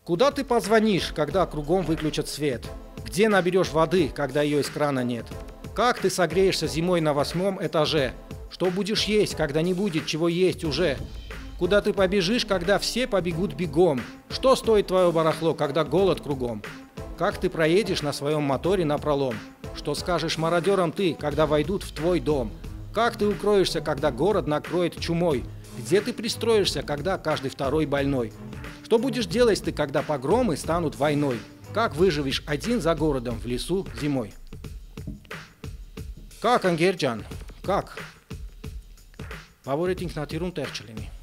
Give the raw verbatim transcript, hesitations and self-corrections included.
Куда ты позвонишь, когда кругом выключат свет? Где наберешь воды, когда ее из крана нет? Как ты согреешься зимой на восьмом этаже? Что будешь есть, когда не будет чего есть уже? Куда ты побежишь, когда все побегут бегом? Что стоит твое барахло, когда голод кругом? Как ты проедешь на своем моторе напролом? Что скажешь мародерам ты, когда войдут в твой дом? Как ты укроешься, когда город накроет чумой? Где ты пристроишься, когда каждый второй больной? Что будешь делать ты, когда погромы станут войной? Как выживешь один за городом в лесу зимой? Как, Ангерджан? Как? Բավորետ ինքնաթիռուն տեղ չլինի։